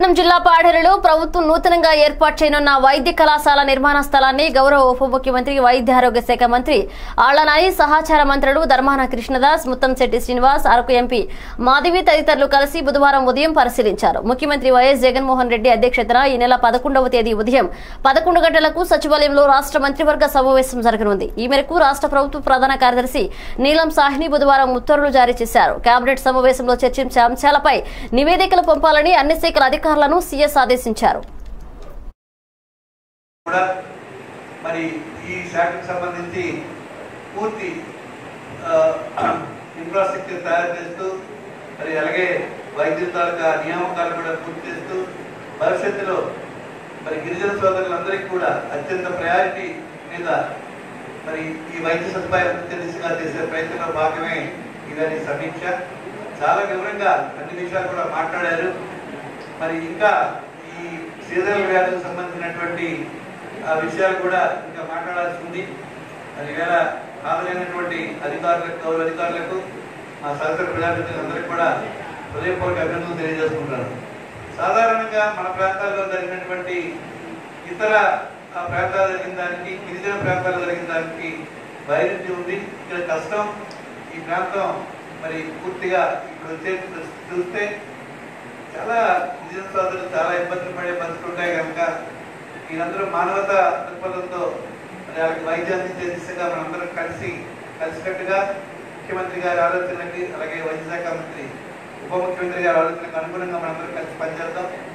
అనంతపురం జిల్లా పాడేరులో ప్రభుత్వం నూతనంగా ఏర్పాటు చేయనున్న వైద్య కళాశాల నిర్మాణ స్థలాన్ని గౌరవ ఉప ముఖ్యమంత్రి వైద్య ఆరోగ్య శాఖ మంత్రి ఆళ్లనాని సహచార మంత్రులు ధర్మాన కృష్ణదాస్ ముత్తంశెట్టి శ్రీనివాస్ అరకు ఎంపీ మాధవి తదితరులు కలిసి బుధవారం ఉదయం పరిశీలించారు। ముఖ్యమంత్రి వైఎస్ జగన్మోహన్ రెడ్డి అధ్యక్షతన ఈ నెల 11వ తేదీ ఉదయం 11 గంటలకు సచివాలయంలో రాష్ట్ర మంత్రివర్గ సమావేశం జరగనుంది। ఈ మేరకు రాష్ట్ర ప్రభుత్వ ప్రధాన కార్యదర్శి నీలం సాహ్ని బుధవారం ఉత్తర్వులు జారీ చేశారు। కేబినెట్ సమావేశంలో చర్చించే అంశాలపై నివేదికలు పంపాలని అన్ని శాఖల అధికారులను సీఎస్ ఆదేశించారు। మరి ఈ శాఖకు సంబంధించి పూర్తి ఇన్ఫ్రాస్ట్రక్చర్ తయారు చేస్తూ మరి అలాగే వైద్యుల తాలూకా నియామకాలు కూడా పూర్తి చేస్తూ భవిష్యత్తులో మరి గిరిజన సోదరులందరికీ కూడా అత్యంత ప్రయారిటీ మీద మరి ఈ వైద్య సదుపాయం దిశగా చేసే ప్రయత్నంలో భాగమే ఇవన్నీ సమీక్ష। చాలా వివరంగా అన్ని విషయాలు కూడా మాట్లాడారు। మరి ఇంకా ఈ సీజనల్ వ్యాధులకు సంబంధించినటువంటి విషయాలు కూడా ఇంకా మాట్లాడాల్సి ఉంది। మరి ఈవేళ హాజరైనటువంటి అధికారులకు గౌరవ అధికారులకు మా సహచర ప్రజాప్రతినిధులందరికీ కూడా హృదయపూర్వక అభినందనలు తెలియజేసుకుంటున్నాను। సాధారణంగా మన ప్రాంతాల్లో జరిగినటువంటి ఇతర ప్రాంతాలు జరిగిన దానికి గిరిజన ప్రాంతాల్లో జరిగిన దానికి వైరుధ్యం ఉంది। ఇక్కడ కష్టం ఈ ప్రాంతం మరి పూర్తిగా ఇప్పుడు వచ్చే చూస్తే చాలా గిరిజన సోదరులు చాలా ఇబ్బందులు పడే పరిస్థితులు ఉంటాయి కనుక వీరందరూ మానవతా దృక్పథంతో మరి వాళ్ళకి వైద్యం అందించే దిశగా మనందరం కలిసికట్టుగా ముఖ్యమంత్రి గారి ఆలోచనలకి అలాగే వైద్య శాఖ మంత్రి ఉప ముఖ్యమంత్రి గారి ఆలోచనలకు అనుగుణంగా మనందరం కలిసి పనిచేద్దాం।